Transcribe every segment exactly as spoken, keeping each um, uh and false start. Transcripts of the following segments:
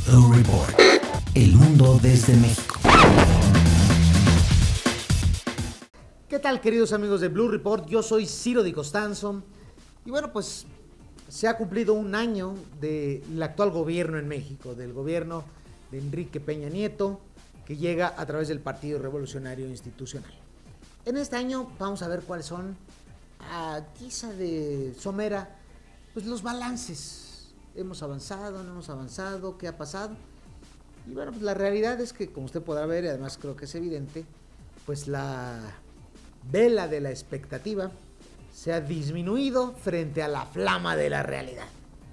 Blue Report. El mundo desde México. ¿Qué tal, queridos amigos de Blue Report? Yo soy Ciro Di Costanzo. Y bueno, pues se ha cumplido un año del actual gobierno en México, del gobierno de Enrique Peña Nieto, que llega a través del Partido Revolucionario Institucional. En este año vamos a ver cuáles son, a guisa de somera, pues los balances. Hemos avanzado, no hemos avanzado, qué ha pasado. Y bueno, pues la realidad es que, como usted podrá ver, y además creo que es evidente, pues la vela de la expectativa se ha disminuido frente a la flama de la realidad.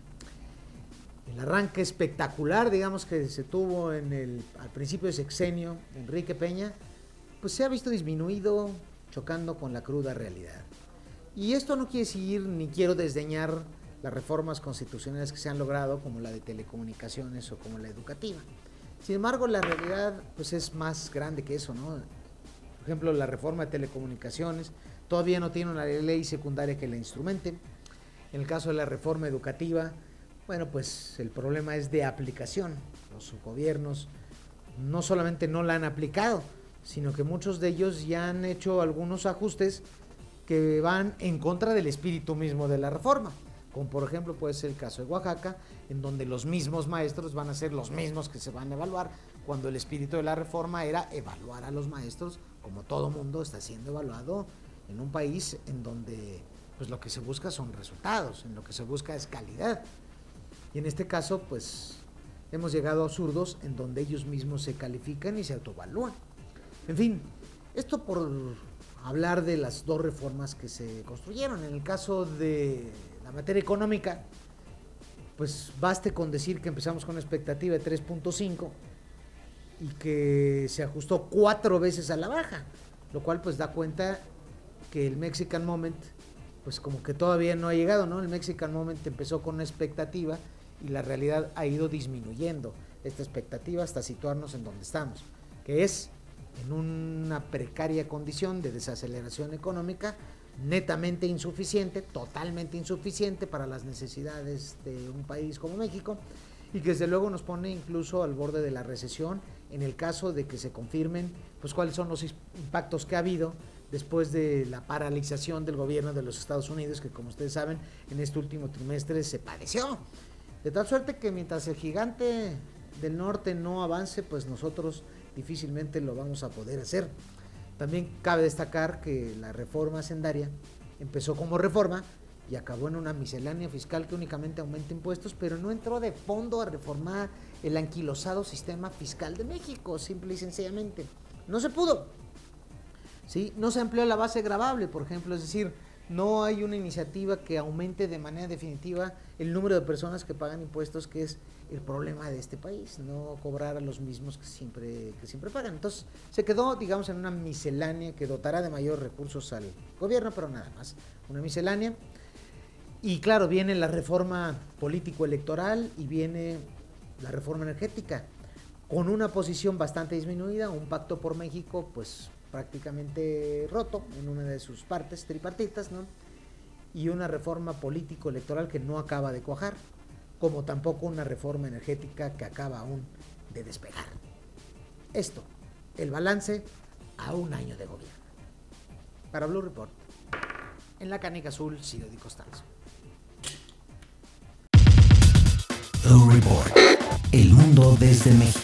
El arranque espectacular, digamos, que se tuvo en el, al principio de sexenio de Enrique Peña, pues se ha visto disminuido chocando con la cruda realidad. Y esto no quiere decir, ni quiero desdeñar las reformas constitucionales que se han logrado, como la de telecomunicaciones o como la educativa. Sin embargo, la realidad pues es más grande que eso, ¿no? Por ejemplo, la reforma de telecomunicaciones todavía no tiene una ley secundaria que la instrumente. En el caso de la reforma educativa, bueno, pues el problema es de aplicación. Los gobiernos no solamente no la han aplicado, sino que muchos de ellos ya han hecho algunos ajustes que van en contra del espíritu mismo de la reforma. Como por ejemplo puede ser el caso de Oaxaca, en donde los mismos maestros van a ser los mismos que se van a evaluar, cuando el espíritu de la reforma era evaluar a los maestros, como todo mundo está siendo evaluado en un país en donde pues lo que se busca son resultados, en lo que se busca es calidad. Y en este caso pues hemos llegado a absurdos en donde ellos mismos se califican y se autoevalúan. En fin, esto por hablar de las dos reformas que se construyeron. En el caso de la materia económica, pues baste con decir que empezamos con una expectativa de tres punto cinco y que se ajustó cuatro veces a la baja, lo cual pues da cuenta que el Mexican Moment pues como que todavía no ha llegado, ¿no? El Mexican Moment empezó con una expectativa y la realidad ha ido disminuyendo esta expectativa hasta situarnos en donde estamos, que es en una precaria condición de desaceleración económica, netamente insuficiente, totalmente insuficiente para las necesidades de un país como México, y que desde luego nos pone incluso al borde de la recesión en el caso de que se confirmen pues cuáles son los impactos que ha habido después de la paralización del gobierno de los Estados Unidos, que como ustedes saben en este último trimestre se padeció, de tal suerte que mientras el gigante del norte no avance, pues nosotros difícilmente lo vamos a poder hacer. También cabe destacar que la reforma hacendaria empezó como reforma y acabó en una miscelánea fiscal que únicamente aumenta impuestos, pero no entró de fondo a reformar el anquilosado sistema fiscal de México, simple y sencillamente. No se pudo. ¿Sí? No se amplió la base gravable, por ejemplo, es decir, no hay una iniciativa que aumente de manera definitiva el número de personas que pagan impuestos, que es el problema de este país, no cobrar a los mismos que siempre, que siempre pagan. Entonces se quedó, digamos, en una miscelánea que dotará de mayor recursos al gobierno, pero nada más, una miscelánea. Y claro, viene la reforma político-electoral y viene la reforma energética, con una posición bastante disminuida, un pacto por México, pues prácticamente roto en una de sus partes tripartitas, ¿no? Y una reforma político-electoral que no acaba de cuajar, como tampoco una reforma energética que acaba aún de despegar. Esto, el balance a un año de gobierno. Para Blue Report, en la canica azul, Ciro Di Costanzo. Blue Report. El mundo desde México.